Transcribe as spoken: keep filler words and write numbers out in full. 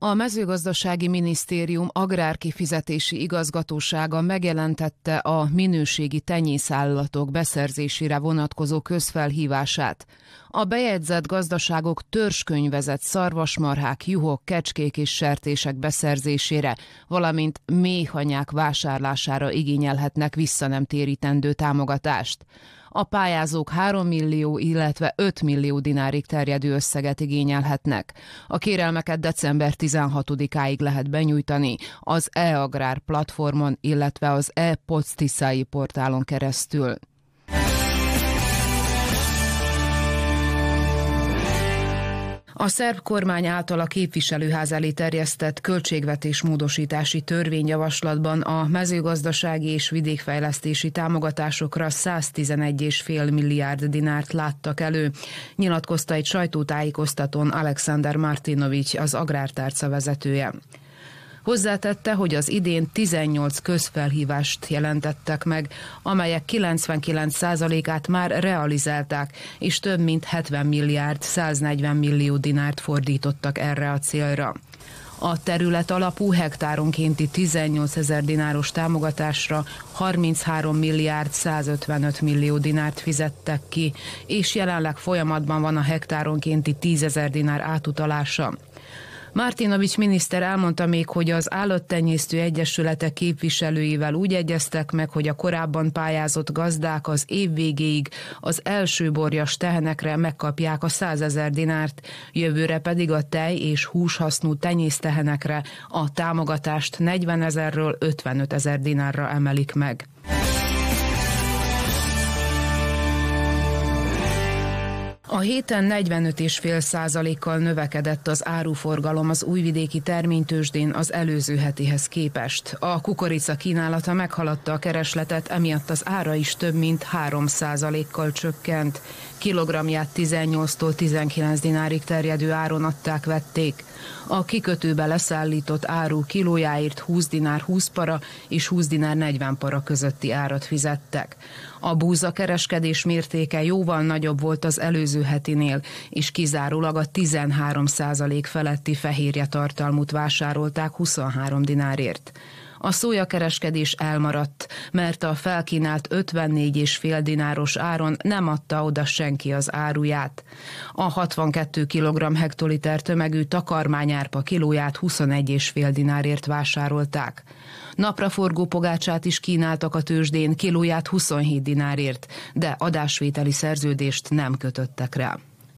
A mezőgazdasági minisztérium agrárkifizetési igazgatósága megjelentette a minőségi tenyészállatok beszerzésére vonatkozó közfelhívását. A bejegyzett gazdaságok törzskönyvezett szarvasmarhák, juhok, kecskék és sertések beszerzésére, valamint méhanyák vásárlására igényelhetnek vissza nem térítendő támogatást. A pályázók három millió, illetve öt millió dinárig terjedő összeget igényelhetnek. A kérelmeket december tizenhatodikáig lehet benyújtani az e-agrár platformon, illetve az e-Podstiszai portálon keresztül. A szerb kormány által a képviselőház elé terjesztett költségvetésmódosítási törvényjavaslatban a mezőgazdasági és vidékfejlesztési támogatásokra száztizenegy egész öt milliárd dinárt láttak elő, nyilatkozta egy sajtótájékoztatón Alexander Martinovics, az Agrártárca vezetője. Hozzátette, hogy az idén tizennyolc közfelhívást jelentettek meg, amelyek kilencvenkilenc százalékát már realizálták, és több mint hetven milliárd száznegyven millió dinárt fordítottak erre a célra. A terület alapú hektáronkénti tizennyolcezer dináros támogatásra harminchárom milliárd százötvenöt millió dinárt fizettek ki, és jelenleg folyamatban van a hektáronkénti tízezer dinár átutalása. Martinovics miniszter elmondta még, hogy az állattenyésztő egyesületek képviselőivel úgy egyeztek meg, hogy a korábban pályázott gazdák az év végéig az első borjas tehenekre megkapják a százezer dinárt, jövőre pedig a tej- és húshasznú tenyésztehenekre a támogatást negyvenezerről ötvenötezer dinárra emelik meg. A héten negyvenöt egész öt százalékkal növekedett az áruforgalom az újvidéki terménytőzsdén az előző hetihez képest. A kukorica kínálata meghaladta a keresletet, emiatt az ára is több mint három százalékkal csökkent. Kilogramját tizennyolctól tizenkilenc dinárig terjedő áron adták-vették. A kikötőbe leszállított áru kilójáért húsz dinár húsz para és húsz dinár negyven para közötti árat fizettek. A búzakereskedés mértéke jóval nagyobb volt az előző hetinél, és kizárólag a tizenhárom százalék feletti fehérje tartalmút vásárolták huszonhárom dinárért. A szójakereskedés elmaradt, mert a felkínált ötvennégy egész öt dináros áron nem adta oda senki az áruját. A hatvankét kilogramm hektoliter tömegű takarmányárpa kilóját huszonegy egész öt dinárért vásárolták. Napraforgó pogácsát is kínáltak a tőzsdén, kilóját huszonhét dinárért, de adásvételi szerződést nem kötöttek rá.